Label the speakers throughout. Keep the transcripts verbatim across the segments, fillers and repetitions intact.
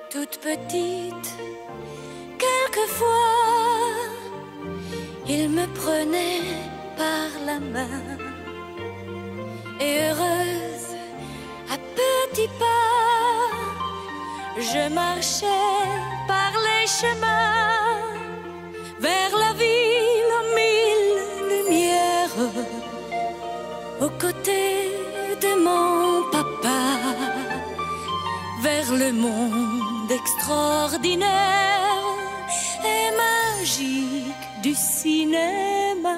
Speaker 1: Toute petite, quelquefois, il me prenait par la main. Et heureuse, à petits pas, je marchais par les chemins vers la ville aux mille lumières, aux côtés de mon papa, vers le monde extraordinaire et magique du cinéma.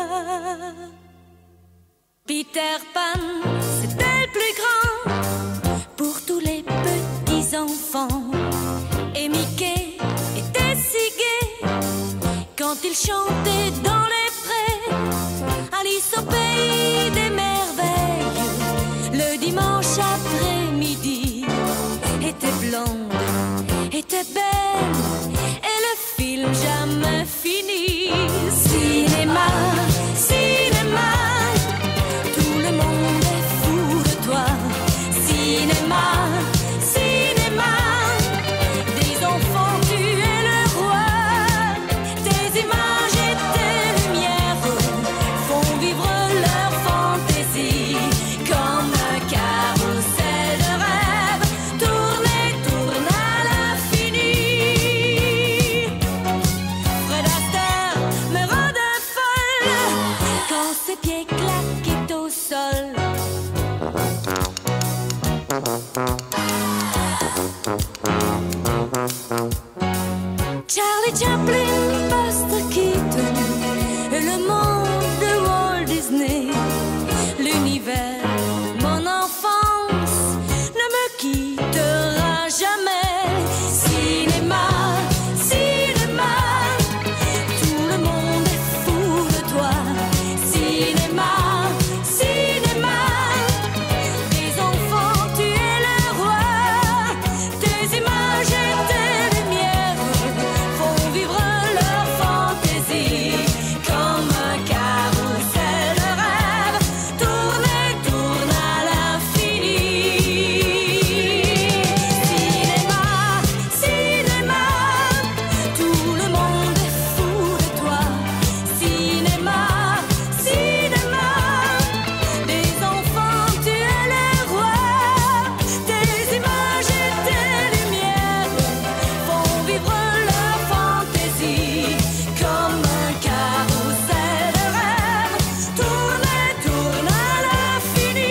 Speaker 1: Peter Pan, c'était le plus grand pour tous les petits enfants. Et Mickey était si gai quand il chantait dans les prés. Alice au pays des merveilles, le dimanche après-midi, était blonde, était belle, et le film jamais fini. Cinéma, cinéma, tout le monde est fou de toi. Cinéma, cinéma, des enfants tu es le roi. Tes images et tes lumières font vivre leur fantaisie comme un carrousel de rêve. Tourne et tourne à l'infini. Fred Astaire me rendait folle quand ses pieds claquaient au sol. Charlie Chaplin, Buster Keaton, le monde de Walt Disney, l'univers de mon enfance ne me quittera jamais. Cinéma, cinéma, tout le monde est fou de toi. Cinéma, cinéma, des enfants tu es le roi. Tes images et tes lumières font vivre leur fantaisie comme un carrousel de rêve. Tourne et tourne à l'infini. Cinéma, cinéma, tout le monde est fou de toi. Cinéma, cinéma, des enfants tu es le roi. Tes images et tes lumières font vivre leur fantaisie comme un carrousel de rêve. Tourne et tourne à l'infini.